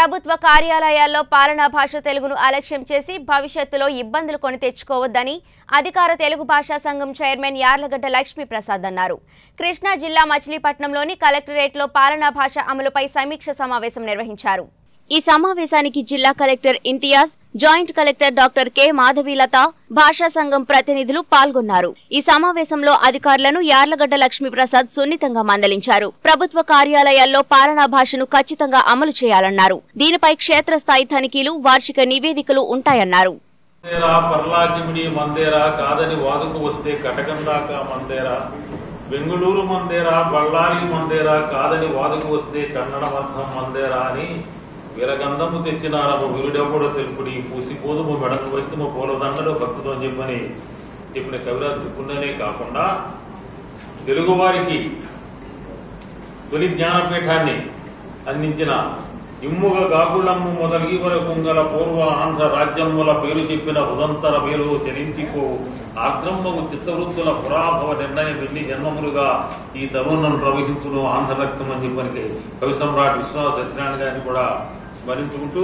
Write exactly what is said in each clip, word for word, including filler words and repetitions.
ప్రభుత్వ కార్యాలయాల్లో పాలనా భాష తెలుగును అలక్ష్యం చేసి భవిష్యత్తులో ఇబ్బందులు కొని తెచ్చుకోవద్దని అధికార తెలుగు భాషా సంఘం చైర్మన్ యార్లగడ్డ లక్ష్మీ ప్రసాద్ అన్నారు. కృష్ణా జిల్లా మచిలీపట్నంలోని కలెక్టరేట్లో పాలనా భాష అమలుపై సమీక్ష సమావేశం నిర్వహించారు. ఈ సమావేశానికి జిల్లా collector Imtiaz, joint collector doctor K Madhavilatha, భాషా సంఘం ప్రతినిధులు పాల్గొన్నారు. ఈ సమావేశంలో అధికారులను యార్లగడ్డ లక్ష్మీప్రసాద్ సున్నితంగా మందలించారు. ప్రభుత్వ కార్యాలయాల్లో పాలనా భాషను ఖచ్చితంగా అమలు చేయాలన్నారు. దీనిపై క్షేత్రస్థాయి తనిఖీలు, వార్షిక నివేదికలు ఉంటాయన్నారు. బెంగళూరు మందేరా, బళ్ళారి మందేరా, కాదని వాదుకు వస్తే కన్నడమర్థం మందేరా అని వీరగంధము తెచ్చినారము వీరుడెప్పుడు తెలుపుడి పూసి పోదుము మెడను వైద్యము పూలదండలు భక్తుతో చెప్పని చెప్పిన కవిరాజు చెప్పుకున్ననే కాకుండా తెలుగువారికి తొలి జ్ఞానపీఠాన్ని అందించిన ఇమ్ముగ గాకుళమ్ము మొదలగి వరకు గల పూర్వ ఆంధ్ర రాజ్యముల పేరు చెప్పిన ఉదంతర మేలు చరించిపో ఆగ్రమ్మకు చిత్తవృత్తుల పురాభవ నిర్ణయం ఎన్ని జన్మములుగా ఈ తరుణం ప్రవహించును ఆంధ్ర రక్తం అని చెప్పనికి కవి సమ్రాట్ విశ్వనాథ సత్యనారాయణ గారిని కూడా స్మరించుకుంటూ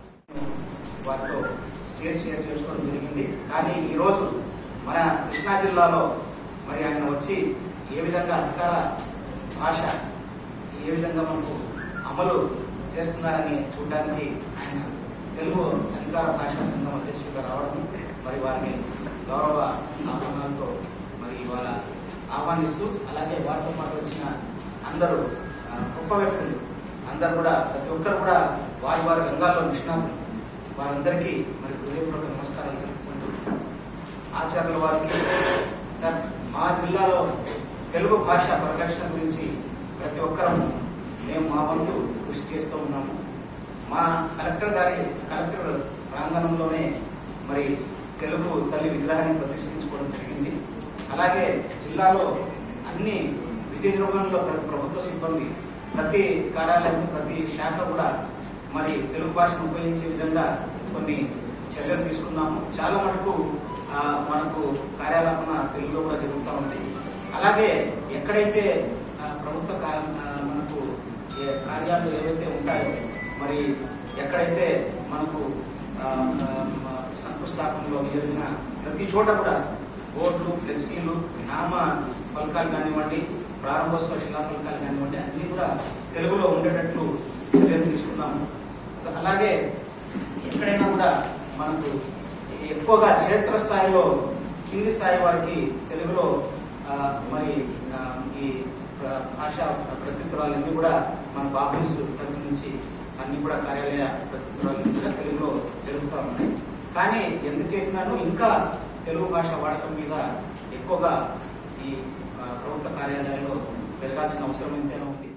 వారితో స్టేజ్ షేర్ చేసుకోవడం జరిగింది. కానీ ఈరోజు మన కృష్ణా జిల్లాలో మరి ఆయన వచ్చి ఏ విధంగా అధికార భాష ఏ విధంగా మనకు అమలు చేస్తున్నారని చూడడానికి ఆయన తెలుగు అధికార భాషా సంఘం అధ్యక్షుడిగా రావడం, మరి వారిని గౌరవ ఆహ్వానాలతో మరి ఇవాళ ఆహ్వానిస్తూ, అలాగే వారితో పాటు వచ్చిన అందరూ గొప్ప వ్యక్తులు అందరూ కూడా ప్రతి ఒక్కరు కూడా వారి వారి రంగాల్లో నిష్ణాతులు, వారందరికీ మరి హృదయపూర్వక నమస్కారాలు తెలుపుకుంటూ, ఆచార్యుల వారికి సార్ మా జిల్లాలో తెలుగు భాష పరిరక్షణ గురించి ప్రతి ఒక్కరము మేము మా వంతు కృషి చేస్తూ ఉన్నాము. మా కలెక్టర్ గారి కలెక్టర్ ప్రాంగణంలోనే మరి తెలుగు తల్లి విగ్రహాన్ని ప్రతిష్ఠించుకోవడం జరిగింది. అలాగే జిల్లాలో అన్ని విధి నిర్వహణలో ప్రతి ప్రభుత్వ సిబ్బంది ప్రతి కార్యాలయం ప్రతి శాఖ కూడా మరి తెలుగు భాషను ఉపయోగించే విధంగా కొన్ని చర్యలు తీసుకున్నాము. చాలా మటుకు మనకు కార్యాలపన తెలుగులో కూడా జరుగుతూ ఉంది. అలాగే ఎక్కడైతే ప్రభుత్వ మనకు కార్యాలు ఏవైతే ఉంటాయో, మరి ఎక్కడైతే మనకు శంకుస్థాపనలో జరిగిన ప్రతి చోట కూడా బోర్డులు, ఫ్లెక్సీలు, నామ ఫలకాలు కానివ్వండి, ప్రారంభోత్సవ శిలా ఫలకాలు కానివ్వండి, అన్ని కూడా తెలుగులో ఉండేటట్లు చర్యలు తీసుకున్నాము. అలాగే ఎక్కడైనా కూడా మనకు ఎక్కువగా క్షేత్రస్థాయిలో కింది స్థాయి వారికి తెలుగులో మరి ఈ భాషా ప్రత్యుత్తరాలన్నీ కూడా మన ఆఫీస్ తరఫు నుంచి అన్ని కూడా కార్యాలయ ప్రత్యుత్తరాలన్నీ కూడా తెలుగులో జరుగుతూ ఉన్నాయి. కానీ ఎంత చేసినాను ఇంకా తెలుగు భాష వాడకం మీద ఎక్కువగా ఈ ప్రభుత్వ కార్యాలయాల్లో పెరగాల్సిన అవసరం ఎంతైనా ఉంది.